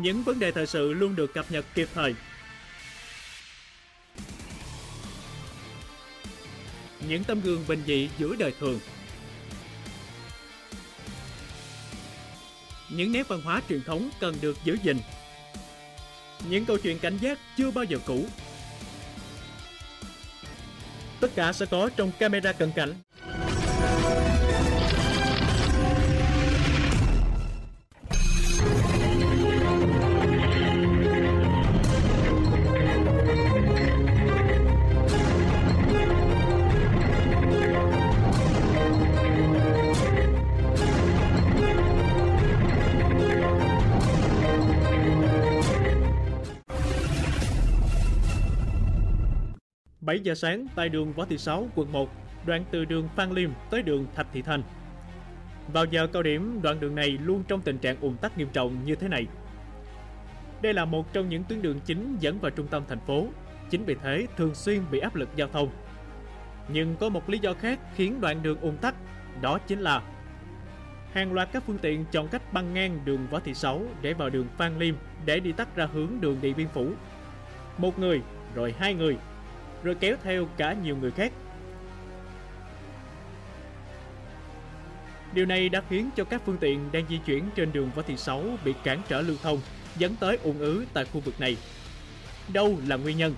Những vấn đề thời sự luôn được cập nhật kịp thời. Những tấm gương bình dị giữa đời thường. Những nét văn hóa truyền thống cần được giữ gìn. Những câu chuyện cảnh giác chưa bao giờ cũ. Tất cả sẽ có trong camera cận cảnh. Bảy giờ sáng tại đường Võ Thị Sáu, quận 1, đoạn từ đường Phan Liêm tới đường Thạch Thị Thành. Vào giờ cao điểm, đoạn đường này luôn trong tình trạng ùn tắc nghiêm trọng như thế này. Đây là một trong những tuyến đường chính dẫn vào trung tâm thành phố, chính vì thế thường xuyên bị áp lực giao thông. Nhưng có một lý do khác khiến đoạn đường ùn tắc, đó chính là hàng loạt các phương tiện chọn cách băng ngang đường Võ Thị Sáu để vào đường Phan Liêm để đi tắt ra hướng đường Điện Biên Phủ. Một người, rồi hai người, rồi kéo theo cả nhiều người khác. Điều này đã khiến cho các phương tiện đang di chuyển trên đường Võ Thị Sáu bị cản trở lưu thông, dẫn tới ùn ứ tại khu vực này. Đâu là nguyên nhân?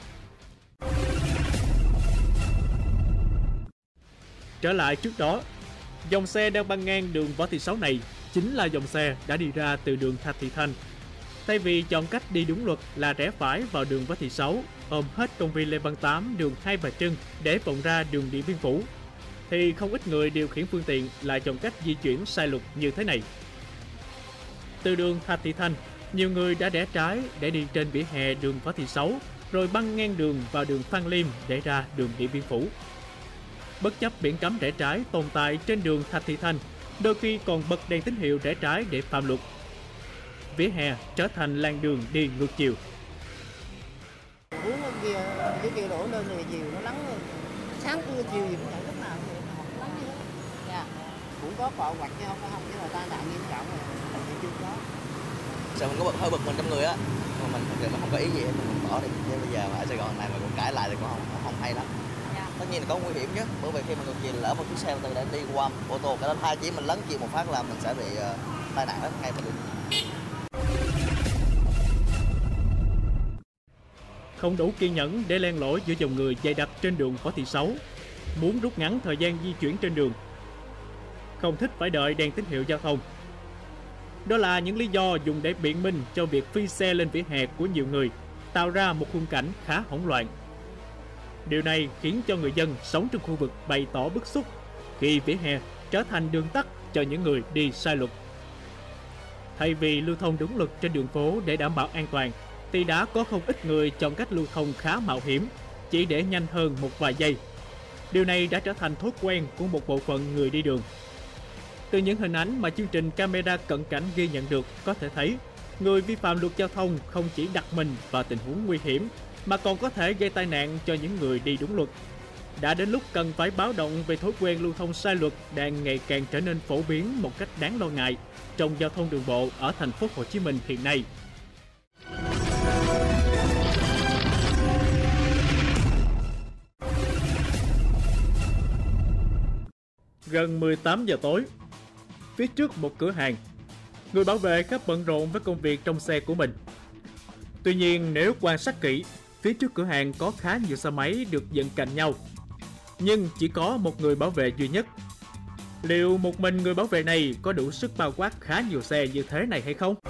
Trở lại trước đó, dòng xe đang băng ngang đường Võ Thị Sáu này chính là dòng xe đã đi ra từ đường Thạch Thị Thành. Thay vì chọn cách đi đúng luật là rẽ phải vào đường Võ Thị Sáu, ôm hết công viên Lê Văn Tám, đường Hai Bà Trưng để vòng ra đường Điện Biên Phủ, thì không ít người điều khiển phương tiện lại chọn cách di chuyển sai luật như thế này. Từ đường Thạch Thị Thành, nhiều người đã rẽ trái để đi trên vỉa hè đường Võ Thị Sáu, rồi băng ngang đường vào đường Phan Liêm để ra đường Điện Biên Phủ. Bất chấp biển cấm rẽ trái tồn tại trên đường Thạch Thị Thành, đôi khi còn bật đèn tín hiệu rẽ trái để phạm luật. Vỉa hè trở thành làn đường đi ngược chiều. Hướng dưới kia đổ lên thì chiều nó nắng hơn. Sáng trưa chiều gì cũng vậy, lúc nào thì nó nắng như thế. Dạ. Cũng có cọ quạch chứ không chứ là tai nạn nghiêm trọng rồi thì chưa có. Sợ mình có hơi bực mình trong người á, mà mình không có ý gì mình bỏ đi. Chứ bây giờ ở Sài Gòn này mà còn cãi lại thì cũng không hay lắm. Dạ. Tất nhiên là có nguy hiểm chứ, bởi vì khi mà ngược chiều lỡ một chiếc xe từ để đi qua ô tô cái đó hai chiếc mình lấn chiều một phát là mình sẽ bị tai nạn rất ngay và luôn. Không đủ kiên nhẫn để len lỏi giữa dòng người dày đặc trên đường Võ Thị Sáu, muốn rút ngắn thời gian di chuyển trên đường, không thích phải đợi đèn tín hiệu giao thông. Đó là những lý do dùng để biện minh cho việc phi xe lên vỉa hè của nhiều người, tạo ra một khung cảnh khá hỗn loạn. Điều này khiến cho người dân sống trong khu vực bày tỏ bức xúc khi vỉa hè trở thành đường tắt cho những người đi sai luật. Thay vì lưu thông đúng luật trên đường phố để đảm bảo an toàn, thì đã có không ít người chọn cách lưu thông khá mạo hiểm chỉ để nhanh hơn một vài giây. Điều này đã trở thành thói quen của một bộ phận người đi đường. Từ những hình ảnh mà chương trình camera cận cảnh ghi nhận được có thể thấy, người vi phạm luật giao thông không chỉ đặt mình vào tình huống nguy hiểm mà còn có thể gây tai nạn cho những người đi đúng luật. Đã đến lúc cần phải báo động về thói quen lưu thông sai luật đang ngày càng trở nên phổ biến một cách đáng lo ngại trong giao thông đường bộ ở thành phố Hồ Chí Minh hiện nay. Gần 18 giờ tối, phía trước một cửa hàng, người bảo vệ khá bận rộn với công việc trong xe của mình. Tuy nhiên, nếu quan sát kỹ, phía trước cửa hàng có khá nhiều xe máy được dựng cạnh nhau, nhưng chỉ có một người bảo vệ duy nhất. Liệu một mình người bảo vệ này có đủ sức bao quát khá nhiều xe như thế này hay không?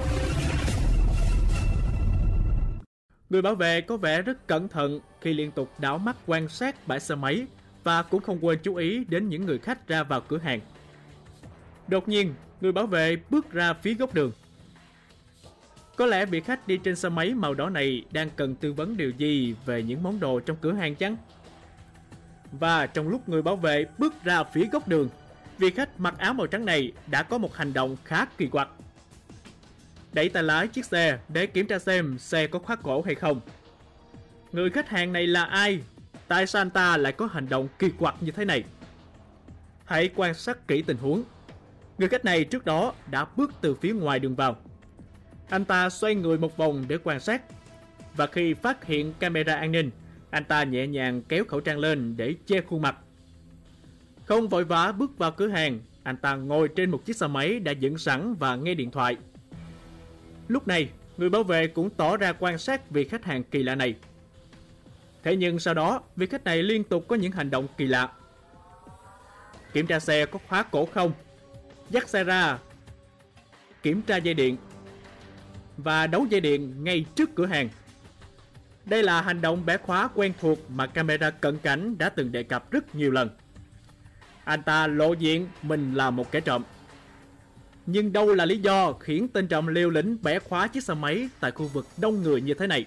Người bảo vệ có vẻ rất cẩn thận khi liên tục đảo mắt quan sát bãi xe máy và cũng không quên chú ý đến những người khách ra vào cửa hàng. Đột nhiên, người bảo vệ bước ra phía góc đường. Có lẽ vị khách đi trên xe máy màu đỏ này đang cần tư vấn điều gì về những món đồ trong cửa hàng chăng? Và trong lúc người bảo vệ bước ra phía góc đường, vị khách mặc áo màu trắng này đã có một hành động khá kỳ quặc. Đẩy tay lái chiếc xe để kiểm tra xem xe có khóa cổ hay không. Người khách hàng này là ai? Tại sao anh ta lại có hành động kỳ quặc như thế này? Hãy quan sát kỹ tình huống. Người khách này trước đó đã bước từ phía ngoài đường vào. Anh ta xoay người một vòng để quan sát. Và khi phát hiện camera an ninh, anh ta nhẹ nhàng kéo khẩu trang lên để che khuôn mặt. Không vội vã bước vào cửa hàng, anh ta ngồi trên một chiếc xe máy đã dựng sẵn và nghe điện thoại. Lúc này, người bảo vệ cũng tỏ ra quan sát vị khách hàng kỳ lạ này. Thế nhưng sau đó, vị khách này liên tục có những hành động kỳ lạ. Kiểm tra xe có khóa cổ không, dắt xe ra, kiểm tra dây điện và đấu dây điện ngay trước cửa hàng. Đây là hành động bẻ khóa quen thuộc mà camera cận cảnh đã từng đề cập rất nhiều lần. Anh ta lộ diện mình là một kẻ trộm. Nhưng đâu là lý do khiến tên trộm liều lĩnh bẻ khóa chiếc xe máy tại khu vực đông người như thế này?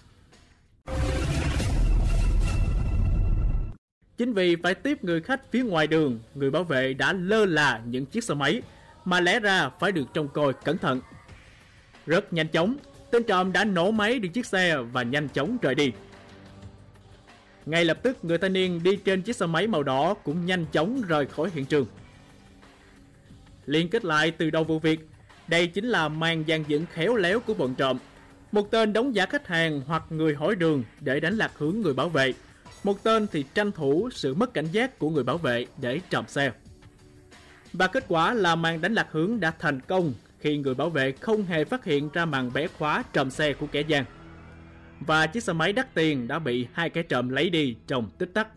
Chính vì phải tiếp người khách phía ngoài đường, người bảo vệ đã lơ là những chiếc xe máy mà lẽ ra phải được trông coi cẩn thận. Rất nhanh chóng, tên trộm đã nổ máy đi chiếc xe và nhanh chóng rời đi. Ngay lập tức, người thanh niên đi trên chiếc xe máy màu đỏ cũng nhanh chóng rời khỏi hiện trường. Liên kết lại từ đầu vụ việc, đây chính là màn dàn dựng khéo léo của bọn trộm. Một tên đóng giả khách hàng hoặc người hỏi đường để đánh lạc hướng người bảo vệ. Một tên thì tranh thủ sự mất cảnh giác của người bảo vệ để trộm xe. Và kết quả là màn đánh lạc hướng đã thành công khi người bảo vệ không hề phát hiện ra màn bẻ khóa trộm xe của kẻ gian. Và chiếc xe máy đắt tiền đã bị hai kẻ trộm lấy đi trong tích tắc.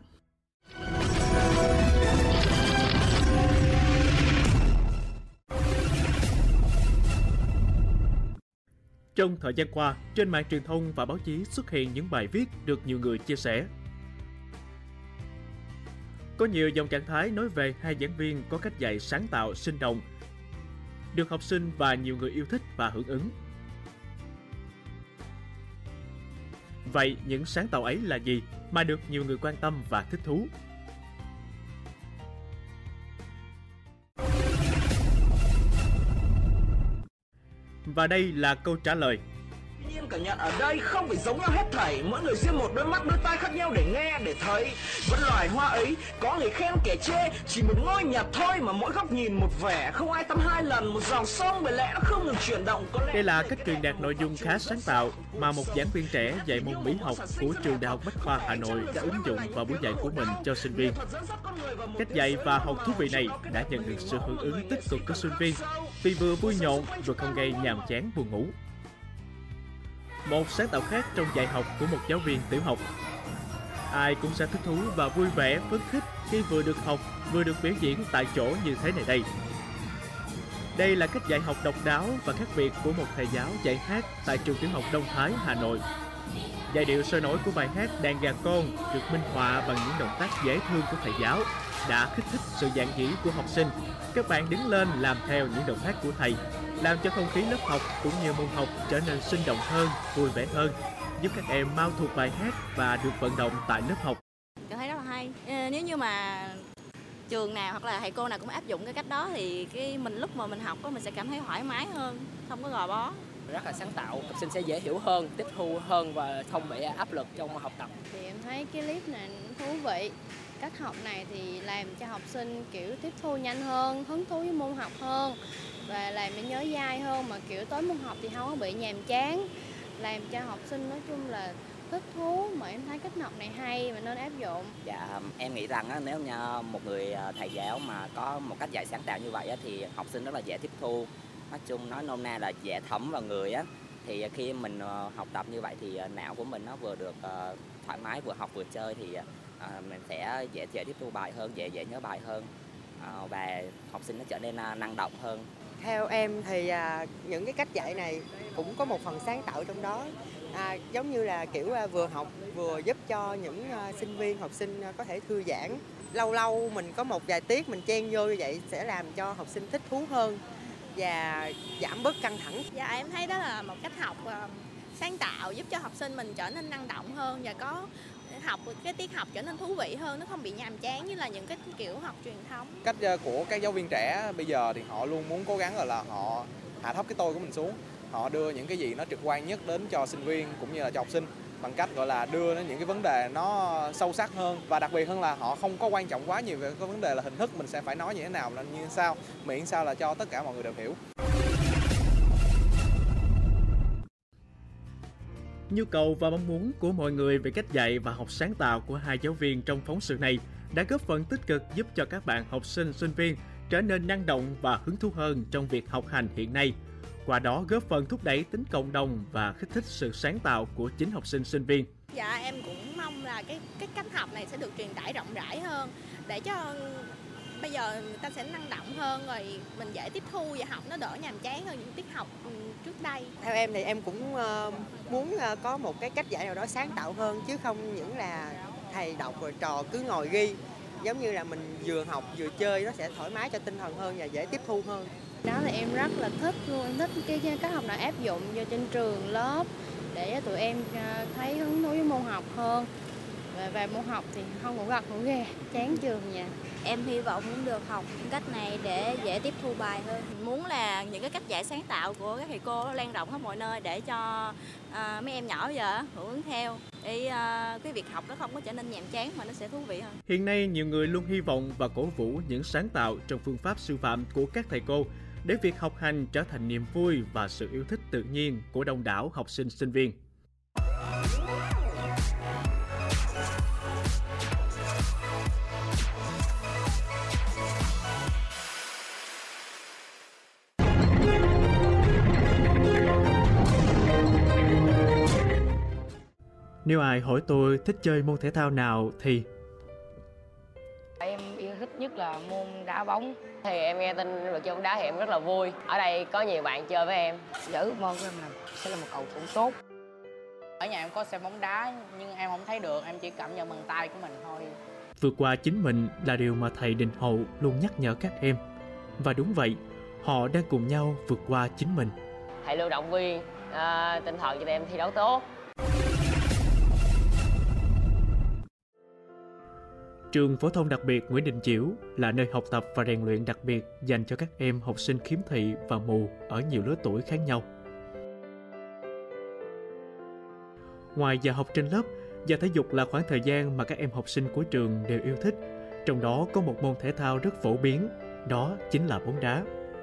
Trong thời gian qua, trên mạng truyền thông và báo chí xuất hiện những bài viết được nhiều người chia sẻ. Có nhiều dòng trạng thái nói về hai giảng viên có cách dạy sáng tạo, sinh động, được học sinh và nhiều người yêu thích và hưởng ứng. Vậy những sáng tạo ấy là gì mà được nhiều người quan tâm và thích thú? Và đây là câu trả lời. Tuy nhiên cảm nhận ở đây không phải giống nhau hết thảy, mỗi người riêng một đôi mắt đôi tai khác nhau để nghe để thấy. Vẫn loài hoa ấy có người khen kẻ chê, chỉ một ngôi nhà thôi mà mỗi góc nhìn một vẻ, không ai tắm hai lần một dòng sông bởi lẽ nó không ngừng chuyển động. Đây là cách truyền đạt nội dung khá sáng tạo mà một giảng viên trẻ dạy môn mỹ học của trường Đại học Bách khoa Hà Nội đã ứng dụng vào buổi dạy của mình cho sinh viên. Cách dạy và học thú vị này đã nhận được sự hưởng ứng tích cực của sinh viên vì vừa vui nhộn vừa không gây nhàm chán buồn ngủ. Một sáng tạo khác trong dạy học của một giáo viên tiểu học. Ai cũng sẽ thích thú và vui vẻ, phấn khích khi vừa được học, vừa được biểu diễn tại chỗ như thế này đây. Đây là cách dạy học độc đáo và khác biệt của một thầy giáo dạy hát tại trường tiểu học Đông Thái, Hà Nội. Giai điệu sôi nổi của bài hát Đàn gà con được minh họa bằng những động tác dễ thương của thầy giáo đã kích thích sự dạn dĩ của học sinh. Các bạn đứng lên làm theo những động tác của thầy, làm cho không khí lớp học cũng như môn học trở nên sinh động hơn, vui vẻ hơn, giúp các em mau thuộc bài hát và được vận động tại lớp học. Cảm thấy rất là hay. Nếu như mà trường nào hoặc là thầy cô nào cũng áp dụng cái cách đó thì lúc mà mình học mình sẽ cảm thấy thoải mái hơn, không có gò bó. Rất là sáng tạo, học sinh sẽ dễ hiểu hơn, tiếp thu hơn và không bị áp lực trong học tập. Thì em thấy cái clip này thú vị. Cách học này thì làm cho học sinh kiểu tiếp thu nhanh hơn, hứng thú với môn học hơn và làm cho nhớ dai hơn, mà kiểu tới môn học thì không có bị nhàm chán, làm cho học sinh nói chung là thích thú. Mà em thấy cách học này hay và nên áp dụng. Dạ, em nghĩ rằng nếu như một người thầy giáo mà có một cách dạy sáng tạo như vậy thì học sinh rất là dễ tiếp thu. Nói chung nói nôm na là dễ thấm vào người á. Thì khi mình học tập như vậy thì não của mình nó vừa được thoải mái, vừa học vừa chơi thì mình sẽ dễ tiếp thu bài hơn, dễ nhớ bài hơn và học sinh nó trở nên năng động hơn. Theo em thì những cái cách dạy này cũng có một phần sáng tạo trong đó, giống như là kiểu vừa học vừa giúp cho những sinh viên, học sinh có thể thư giãn. Lâu lâu mình có một vài tiết mình chen vô như vậy sẽ làm cho học sinh thích thú hơn và giảm bớt căng thẳng. Dạ, em thấy đó là một cách học sáng tạo giúp cho học sinh mình trở nên năng động hơn và có cái tiết học trở nên thú vị hơn, nó không bị nhàm chán như là những cái kiểu học truyền thống. Cách của các giáo viên trẻ bây giờ thì họ luôn muốn cố gắng là họ hạ thấp cái tôi của mình xuống. Họ đưa những cái gì nó trực quan nhất đến cho sinh viên cũng như là cho học sinh bằng cách gọi là đưa những cái vấn đề nó sâu sắc hơn, và đặc biệt hơn là họ không có quan trọng quá nhiều về cái vấn đề là hình thức mình sẽ phải nói như thế nào, là như sao, miễn sao là cho tất cả mọi người đều hiểu. Nhu cầu và mong muốn của mọi người về cách dạy và học sáng tạo của hai giáo viên trong phóng sự này đã góp phần tích cực giúp cho các bạn học sinh, sinh viên trở nên năng động và hứng thú hơn trong việc học hành hiện nay. Qua đó góp phần thúc đẩy tính cộng đồng và kích thích sự sáng tạo của chính học sinh, sinh viên. Dạ, em cũng mong là cái cách học này sẽ được truyền tải rộng rãi hơn để cho bây giờ người ta sẽ năng động hơn, rồi mình dễ tiếp thu và học nó đỡ nhàm chán hơn những tiết học trước đây. Theo em thì em cũng muốn có một cái cách dạy nào đó sáng tạo hơn, chứ không những là thầy đọc rồi trò cứ ngồi ghi. Giống như là mình vừa học vừa chơi, nó sẽ thoải mái cho tinh thần hơn và dễ tiếp thu hơn. Đó là em rất là thích luôn, em thích cái cách học nào áp dụng vô trên trường lớp để tụi em thấy hứng thú với môn học hơn. Về môn học thì không ngủ gật ngủ ghê, chán trường nha. Em hy vọng muốn được học cách này để dễ tiếp thu bài hơn. Muốn là những cái cách dạy sáng tạo của các thầy cô lan rộng khắp mọi nơi để cho mấy em nhỏ bây giờ hưởng ứng theo. Để cái việc học nó không có trở nên nhàm chán mà nó sẽ thú vị hơn. Hiện nay nhiều người luôn hy vọng và cổ vũ những sáng tạo trong phương pháp sư phạm của các thầy cô để việc học hành trở thành niềm vui và sự yêu thích tự nhiên của đông đảo học sinh, sinh viên. Nếu ai hỏi tôi thích chơi môn thể thao nào thì Em yêu thích nhất là môn đá bóng. Thì em nghe tin được chơi bóng đá thì em rất là vui. Ở đây có nhiều bạn chơi với em. Ước mơ của em sẽ là một cầu thủ tốt. Ở nhà em có xem bóng đá nhưng em không thấy được, em chỉ cảm nhận bằng tay của mình thôi. vượt qua chính mình là điều mà thầy Đình Hậu luôn nhắc nhở các em. Và đúng vậy, họ đang cùng nhau vượt qua chính mình. Thầy luôn động viên tinh thần cho em thi đấu tốt. Trường Phổ thông đặc biệt Nguyễn Đình Chiểu là nơi học tập và rèn luyện đặc biệt dành cho các em học sinh khiếm thị và mù ở nhiều lứa tuổi khác nhau. Ngoài giờ học trên lớp, giờ thể dục là khoảng thời gian mà các em học sinh của trường đều yêu thích. Trong đó có một môn thể thao rất phổ biến, đó chính là bóng đá.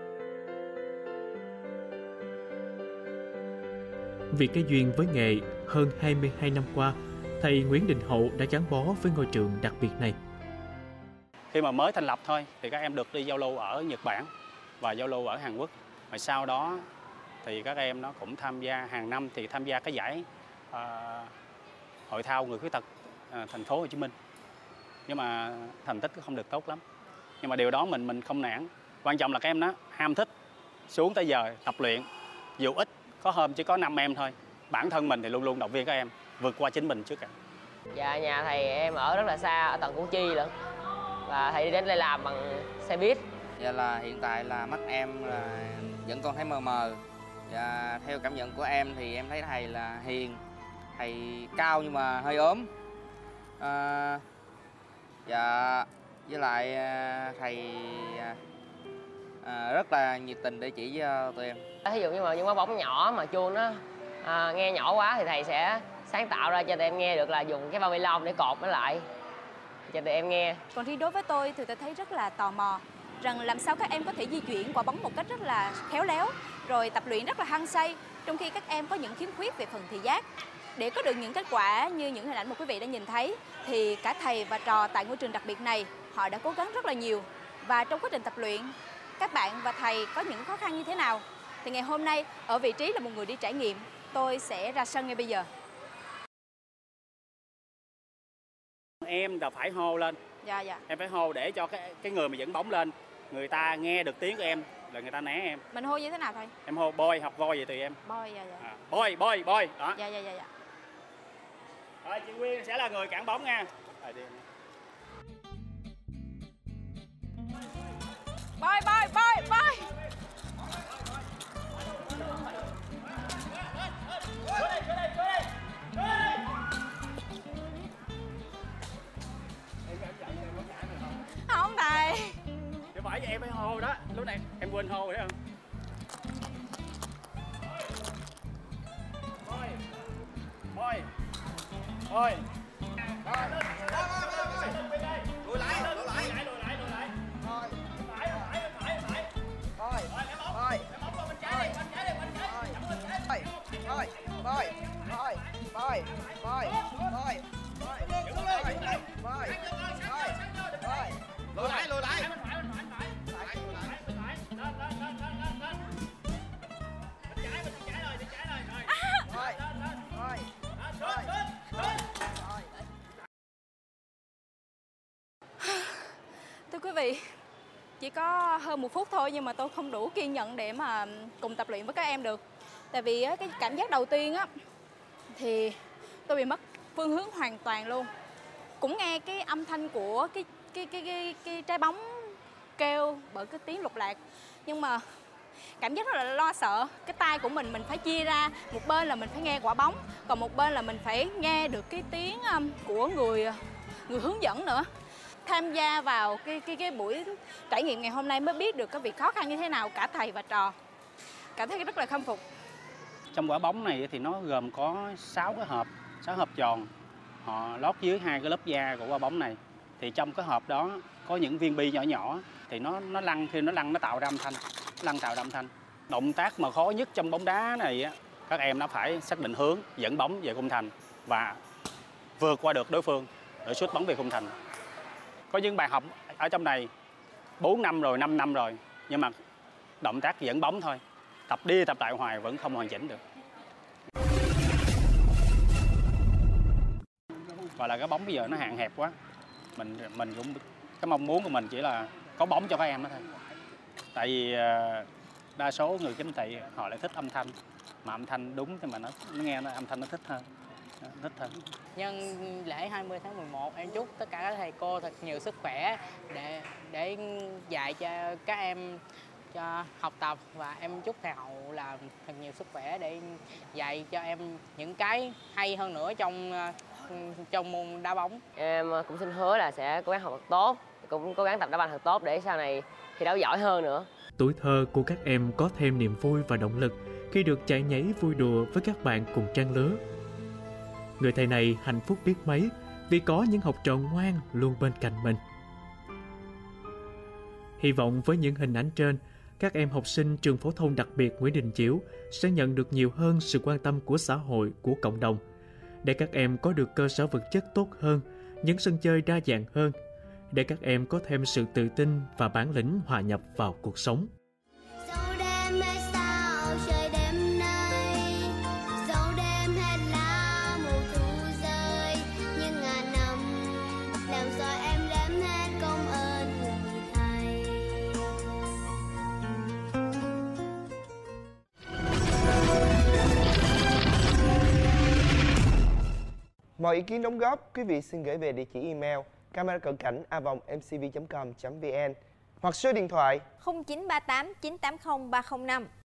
Vì cái duyên với nghề, hơn 22 năm qua, thầy Nguyễn Đình Hậu đã gắn bó với ngôi trường đặc biệt này. Khi mà mới thành lập thôi thì các em được đi giao lưu ở Nhật Bản và giao lưu ở Hàn Quốc. Và sau đó thì các em nó cũng tham gia hàng năm thì tham gia cái giải hội thao người khuyết tật thành phố Hồ Chí Minh. Nhưng mà thành tích không được tốt lắm. Nhưng mà điều đó mình không nản. Quan trọng là các em nó ham thích, xuống tới giờ tập luyện. Dù ít, có hôm chỉ có 5 em thôi. Bản thân mình thì luôn luôn động viên các em vượt qua chính mình trước cả. Dạ, nhà thầy em ở rất là xa, ở tận Củ Chi lận. Và thầy đi đến đây làm bằng xe buýt. Dạ là hiện tại là mắt em là vẫn còn thấy mờ mờ. Và theo cảm nhận của em thì em thấy thầy là hiền, thầy cao nhưng mà hơi ốm. Dạ với lại thầy rất là nhiệt tình để chỉ cho tụi em. Ví dụ như mà những quả bóng nhỏ mà chuông nó nghe nhỏ quá thì thầy sẽ sáng tạo ra cho tụi em nghe được là dùng cái bao ni lông để cột nó lại cho tụi em nghe. Còn riêng đối với tôi thì tôi thấy rất là tò mò rằng làm sao các em có thể di chuyển quả bóng một cách rất là khéo léo, rồi tập luyện rất là hăng say, trong khi các em có những khiếm khuyết về phần thị giác. Để có được những kết quả như những hình ảnh mà quý vị đã nhìn thấy thì cả thầy và trò tại ngôi trường đặc biệt này họ đã cố gắng rất là nhiều. Và trong quá trình tập luyện, các bạn và thầy có những khó khăn như thế nào? Thì ngày hôm nay ở vị trí là một người đi trải nghiệm, tôi sẽ ra sân ngay bây giờ. Em đã phải hô lên. Dạ. Em phải hô để cho cái người mà dẫn bóng lên, người ta nghe được tiếng của em là người ta né em. Mình hô như thế nào thầy? Em hô bôi, học voi vậy tùy em. Bôi, dạ. Bôi, đó. Dạ. Rồi, chị Quyên sẽ là người cản bóng nha. Rồi, đi. Bôi. Không thầy. Chứ phải vậy em phải hô đó. Lúc này em quên hô thấy không? Bôi. Lùi lại. Rồi, cái bóng vào bên trái đi, bên trái đi. Bôi. Thưa quý vị, chỉ có hơn 1 phút thôi nhưng mà tôi không đủ kiên nhẫn để mà cùng tập luyện với các em được. Tại vì cái cảm giác đầu tiên á thì tôi bị mất phương hướng hoàn toàn luôn. Cũng nghe cái âm thanh của cái trái bóng kêu bởi cái tiếng lục lạc, nhưng mà cảm giác rất là lo sợ. Cái tay của mình phải chia ra, một bên là mình phải nghe quả bóng, còn một bên là mình phải nghe được cái tiếng của người hướng dẫn nữa. Tham gia vào cái buổi trải nghiệm ngày hôm nay mới biết được cái việc khó khăn như thế nào, cả thầy và trò. Cảm thấy rất là khâm phục. Trong quả bóng này thì nó gồm có 6 hộp tròn. Họ lót dưới 2 cái lớp da của quả bóng này. Thì trong cái hộp đó có những viên bi nhỏ nhỏ thì nó lăn, khi nó lăn nó tạo ra âm thanh. Động tác mà khó nhất trong bóng đá này á, các em nó phải xác định hướng dẫn bóng về khung thành và vượt qua được đối phương để sút bóng về khung thành. Có những bài học ở trong này 4 năm rồi, 5 năm rồi, nhưng mà động tác dẫn bóng thôi, tập đi tập lại hoài vẫn không hoàn chỉnh được. Và là cái bóng bây giờ nó hạn hẹp quá. Mình cũng, cái mong muốn của mình chỉ là có bóng cho các em đó thôi. Tại vì đa số người chính thị họ lại thích âm thanh, mà âm thanh đúng thì mà nó nghe âm thanh nó thích hơn. Nhân lễ 20 tháng 11, em chúc tất cả các thầy cô thật nhiều sức khỏe để dạy cho các em cho học tập, và em chúc thầy Hậu là thật nhiều sức khỏe để dạy cho em những cái hay hơn nữa trong môn đá bóng. Em cũng xin hứa là sẽ cố gắng học thật tốt, cũng cố gắng tập đá banh thật tốt để sau này thi đấu giỏi hơn nữa. Tuổi thơ của các em có thêm niềm vui và động lực khi được chạy nhảy vui đùa với các bạn cùng trang lứa. Người thầy này hạnh phúc biết mấy vì có những học trò ngoan luôn bên cạnh mình. Hy vọng với những hình ảnh trên, các em học sinh trường phổ thông đặc biệt Nguyễn Đình Chiểu sẽ nhận được nhiều hơn sự quan tâm của xã hội, của cộng đồng, để các em có được cơ sở vật chất tốt hơn, những sân chơi đa dạng hơn, để các em có thêm sự tự tin và bản lĩnh hòa nhập vào cuộc sống. Mọi ý kiến đóng góp, quý vị xin gửi về địa chỉ email cameracận@mcv.com.vn hoặc số điện thoại 0938 980 305.